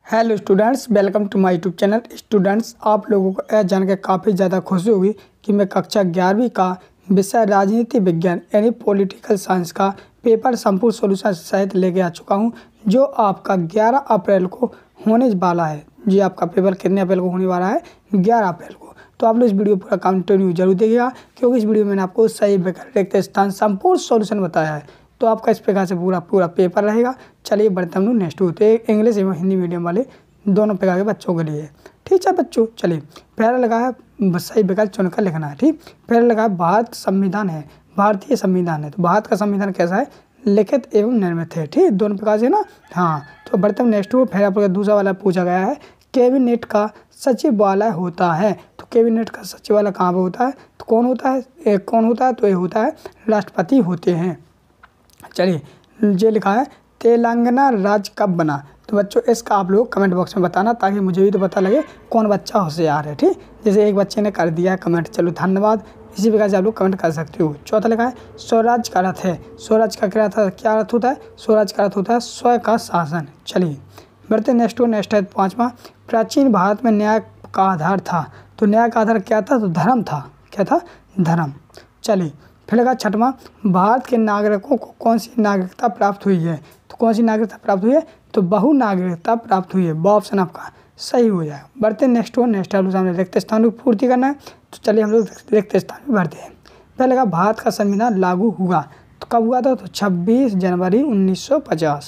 Hello students, welcome to my YouTube channel. Students, आप लोगों को यह जानकर काफ़ी ज़्यादा खुशी होगी कि मैं कक्षा 11वीं का विषय राजनीति विज्ञान यानी पॉलिटिकल साइंस का पेपर संपूर्ण सॉल्यूशन सहित लेके आ चुका हूं, जो आपका 11 अप्रैल को होने वाला है। जी, आपका पेपर कितने अप्रैल को होने वाला है? 11 अप्रैल को। तो आप लोग इस वीडियो पूरा कंटिन्यू जरूर देखिएगा, क्योंकि इस वीडियो में मैंने आपको सही विकल्प रिक्त स्थान संपूर्ण सॉल्यूशन बताया है। तो आपका इस प्रकार से पूरा पेपर रहेगा। चलिए बढ़ते हम लोग नेक्स्ट होते हैं। इंग्लिश एवं हिंदी मीडियम वाले दोनों प्रकार के बच्चों के लिए। ठीक है बच्चों, चलिए पहला लगा है सही विकल्प चुनकर लिखना है। ठीक, पहला लगा है भारत संविधान है, भारतीय संविधान है। तो भारत का संविधान कैसा है? लिखित एवं निर्मित है। ठीक, दोनों प्रकार से ना। हाँ, तो बढ़ते हम नेक्स्ट हो। फिर आपका दूसरा वाला पूछा गया है, कैबिनेट का सचिवालय होता है। तो कैबिनेट का सचिवालय कहाँ पर होता है? तो कौन होता है? कौन होता है? तो ये होता है राष्ट्रपति होते हैं। चलिए, ये लिखा है तेलंगाना राज्य कब बना। तो बच्चों इसका आप लोग कमेंट बॉक्स में बताना, ताकि मुझे भी तो पता लगे कौन बच्चा होशियार है। ठीक, जैसे एक बच्चे ने कर दिया है कमेंट, चलो धन्यवाद। इसी प्रकार से आप लोग कमेंट कर सकते हो। चौथा लिखा है स्वराज का अर्थ है। स्वराज का क्या अर्थ होता है? स्वराज का अर्थ होता है स्व का शासन। चलिए बढ़ते नेक्स्ट हो। नेक्स्ट है पाँचवा, प्राचीन भारत में न्याय का आधार था। तो न्याय का आधार क्या था? तो धर्म था। क्या था? धर्म। चलिए फिर लगा छठवां, भारत के नागरिकों को कौन सी नागरिकता प्राप्त हुई है। तो कौन सी नागरिकता प्राप्त हुई है? तो बहु नागरिकता प्राप्त हुई है। ब ऑप्शन आपका सही हो जाएगा। बढ़ते नेक्स्ट हो। नेक्स्ट आप सामने रिक्त स्थान को पूर्ति करना है। तो चलिए हम लोग रिक्त स्थान भी भरते हैं। पहले लगा भारत का संविधान लागू हुआ। तो कब हुआ था? तो 26 जनवरी 1950।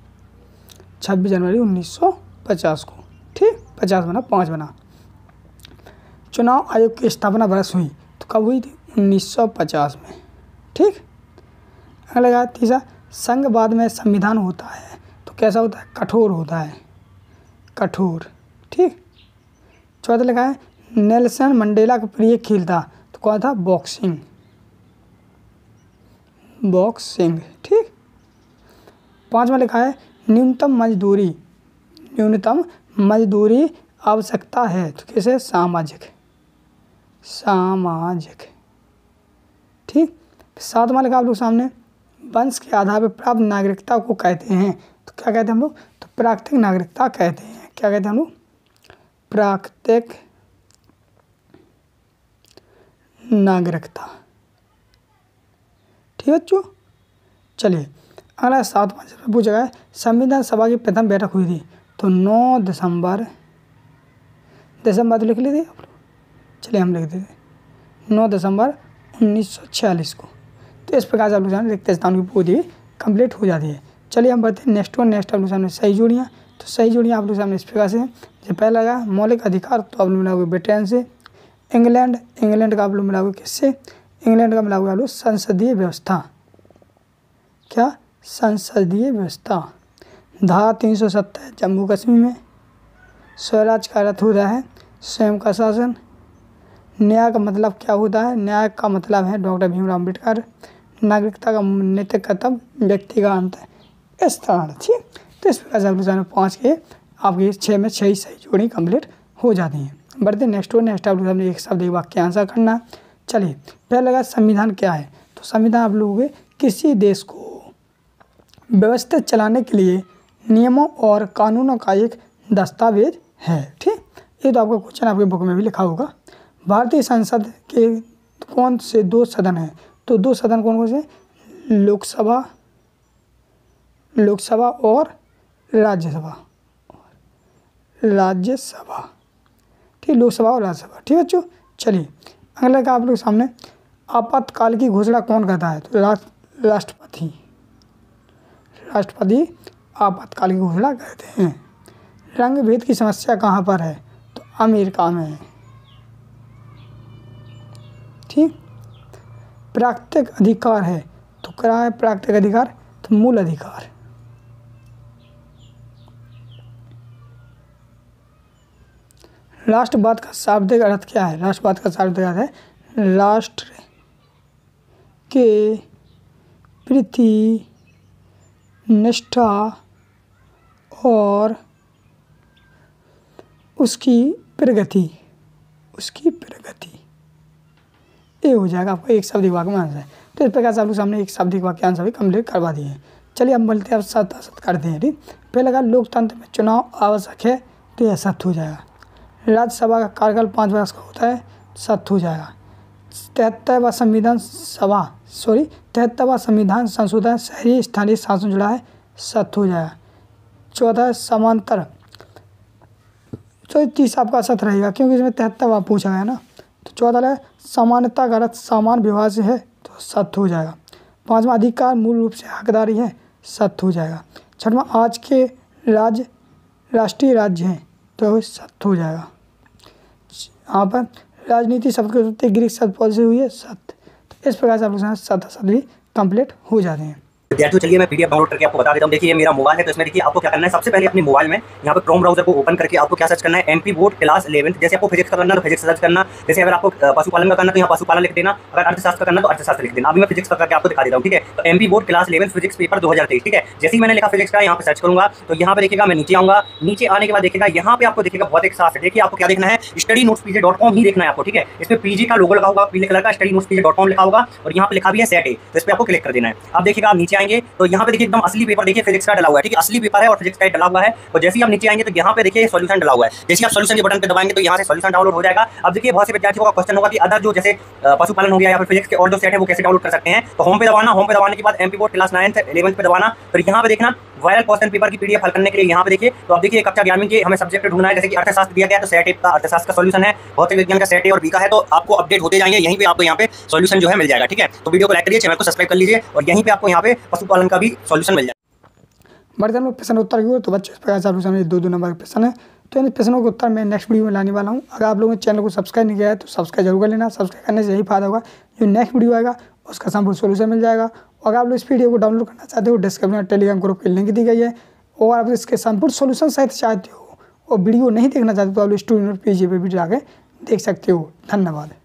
26 जनवरी 1950 को। ठीक, 50 बना, 5 बना। चुनाव आयोग की स्थापना वर्ष हुई। तो कब हुई थी? 1950 में। ठीक, अगला लगा तीसरा, संघवाद में संविधान होता है। तो कैसा होता है? कठोर होता है, कठोर। ठीक, चौथा लिखा है नेल्सन मंडेला का प्रिय खेल था। तो कौन था? Boxing, boxing. ठीक, पांचवा लिखा है न्यूनतम मजदूरी आवश्यकता है। तो कैसे? सामाजिक, सामाजिक। ठीक, सातवां लिखा आप लोग सामने, वंश के आधार पर प्राप्त नागरिकता को कहते हैं। तो क्या कहते हैं हम लोग? तो प्राकृतिक नागरिकता कहते हैं। क्या कहते हैं हम लोग? प्राकृतिक नागरिकता। ठीक है बच्चों, चलिए अगला सातवां पूछा गया है संविधान सभा की प्रथम बैठक हुई थी। तो 9 दिसंबर तो लिख लेते आप लोग। चलिए हम लिख देते 9 दिसंबर 1946 को। तो इस प्रकार से आप लोग जान रिक्त स्थान की पूरी कंप्लीट हो जाती है। चलिए हम बढ़ते हैं नेक्स्ट वन। नेक्स्ट आप लोग सामने सही जोड़ियाँ। तो सही जोड़ियाँ आप लोग सामने इस प्रकार से हैं। जैसे पहला लगा मौलिक अधिकार, तो आप लोग मिलाओगे ब्रिटेन से। इंग्लैंड का आप लोग मिलाओगे किससे? इंग्लैंड का मिलाओगे आप लोग संसदीय व्यवस्था। क्या? संसदीय व्यवस्था। धारा 370 जम्मू कश्मीर में। स्वराज का अर्थ होता है स्वयं का शासन। न्याय का मतलब क्या होता है? न्याय का मतलब है डॉक्टर भीमराव अम्बेडकर। नागरिकता का नैतिक कर्तव्य, व्यक्ति का अंत है। इस तरह। ठीक, तो इस प्रकार से आप लोग 5 के आपके 6 में 6 सही जोड़ी कंप्लीट हो जाती हैं। बढ़ते नेक्स्ट हो। नेक्स्ट आप लोग सामने एक शब्द एक वाक्य आंसर करना। चलिए पहले लगा संविधान क्या है। तो संविधान आप लोगों के किसी देश को व्यवस्थित चलाने के लिए नियमों और कानूनों का एक दस्तावेज है। ठीक, ये तो आपका क्वेश्चन आपके बुक में भी लिखा होगा। भारतीय संसद के कौन से 2 सदन हैं? तो 2 सदन कौन से? लोकसभा और राज्यसभा। ठीक, लोकसभा और राज्यसभा। ठीक है बच्चों, चलिए अगला का आप लोग सामने आपातकाल की घोषणा कौन करता है? तो राष्ट्रपति आपातकाल की घोषणा करते हैं। रंग भेद की समस्या कहाँ पर है? तो अमेरिका में है। ठीक, प्राकृतिक अधिकार है। तो क्या है प्राकृतिक अधिकार? तो मूल अधिकार। राष्ट्रवाद का शाब्दिक अर्थ क्या है? राष्ट्रवाद का शाब्दिक अर्थ है राष्ट्र के प्रति निष्ठा और उसकी प्रगति। ये हो जाएगा आपका एक शब्दिक वाक्य में आंसर है। तो इस प्रकार से आप लोग सामने एक शब्दिक वाक्यांश भी कंप्लीट करवा दिए हैं। चलिए हम बोलते हैं अब सत असत करते हैं। ठीक, पहले लगा लोकतंत्र में चुनाव आवश्यक है, तो यह सत्य हो जाएगा। राज्यसभा का कार्यकाल 5 वर्ष का होता है, सत्य हो जाएगा। 73वां संविधान संशोधन शहरी स्थानीय शासन जुड़ा है, सत्य हो जाएगा। 14 समांतर, तो 30 आपका सत्य रहेगा क्योंकि इसमें 73वां पूछा गया ना। तो 14 समानता का अर्थ समान व्यवहार से है, तो सत्य हो जाएगा। 5वां अधिकार मूल रूप से हकदारी है, सत्य हो जाएगा। 6वां आज के राज्य राष्ट्रीय राज्य हैं, तो सत्य हो जाएगा। यहाँ पर राजनीति शब्द के उत्पत्ति ग्रीक शब्द पद से हुई है, सत्य। तो इस प्रकार से आप लोग सत्य असत भी कंप्लीट हो जाते हैं। विद्यार्थियों चलिए मैं पीडीएफ डाउनलोड करके आपको बता देता हूँ। देखिए ये मेरा मोबाइल है, तो इसमें देखिए आपको क्या करना है, सबसे पहले अपने मोबाइल में यहाँ पे क्रोम ब्राउजर को ओपन करके आपको क्या सर्च करना है, एमपी बोर्ड क्लास 11। जैसे आपको फिजिक्स का करना तो फिजिक्स सर्च करना, जैसे अगर आपको पशुपालन का करना तो यहाँ पशुपालन लिख देना, अगर अर्थशास्त्र का करना तो अर्थशास्त्र लिख देना। अभी मैं फिजिक्स का करके आपको दिखा देता हूँ। ठीक है, तो MP board class 11 physics paper 2023। ठीक है, जैसे ही मैंने लिखा फिजिक्स का यहाँ पे सर्च करूंगा तो यहाँ पे देखिएगा मैं नीचे आऊंगा। नीचे आने के बाद देखिएगा यहाँ पे आपको देखिएगा बहुत एक साथ देखिए आपको क्या देखना है, studynotespj.com ही देखना है आपको। ठीक है, इसमें पीजी का लोगो लगा होगा पीले कलर का, studynotespj.com लिखा होगा और यहाँ पे लिखा भी है सेट ए, तो इस पे आपको क्लिक कर देना है। अब देखिएगा आप नीचे आएंगे तो यहाँ पे एकदम असली पेपर देखिए फिजिक्स का डला हुआ है। ठीक है, असली पेपर है और फिजिक्स का डला हुआ है। और जैसे ही आप नीचे आएंगे तो यहाँ पे देखिए सॉल्यूशन डला हुआ है। जैसे आप सॉल्यूशन के बटन पे दबाएंगे तो यहाँ से सॉल्यूशन डाउनलोड हो जाएगा। अब देखिए बहुत से विद्यार्थियों का क्वेश्चन होगा कि अदर जो जैसे पशुपालन हो गया या फिर फिजिक्स के और जो सेट है वो कैसे डाउनलोड कर सकते हैं। तो होम पे दबाना, होम पे दबाने के बाद एमपी बोर्ड क्लास 9 से 11 पे दबाना, फिर यहाँ पे देखना वायरल क्वेश्चन पेपर की पीडीएफ हल करने के लिए यहाँ पे देखिए। तो अब देखिए कक्षा 11वीं के हमें सब्जेक्ट ढूंढना है, जैसे कि अर्थशास्त्र दिया गया है तो सेट ए का अर्थशास्त्र का सॉल्यूशन है, भौतिक विज्ञान का सेट ए और बी का है। तो आपको अपडेट होते जाएंगे, यहीं पे आपको यहाँ पे सॉल्यूशन जो है मिल जाएगा। ठीक है, तो वीडियो को लाइक करिए, चैनल को सब्सक्राइब कर लीजिए और यहीं पे आपको यहाँ पे पशुपालन का भी सॉल्यूशन मिल जाएगा। बढ़ते हम लोग प्रश्न उत्तर की ओर। तो बच्चों इस प्रकार से आप लोग सामने 2-2 नंबर के प्रश्न है, तो इन प्रश्नों के उत्तर मैं नेक्स्ट वीडियो में लाने वाला हूँ। अगर आप लोगों ने चैनल को सब्सक्राइब नहीं किया है तो सब्सक्राइब जरूर कर लेना। सब्सक्राइब करने से यही फायदा होगा, जो नेक्स्ट वीडियो आएगा उसका संपूर्ण सोल्यूशन मिल जाएगा। और अगर आप लोग इस वीडियो को डाउनलोड करना चाहते हो, डिस्क्रिप्शन में टेलीग्राम ग्रुप की लिंक दी गई है। और आप इसके संपूर्ण सोल्यूशन सहित चाहते हो और वीडियो नहीं देखना चाहते तो आप लोग स्टूडेंट पेज पे भी जाकर देख सकते हो। धन्यवाद।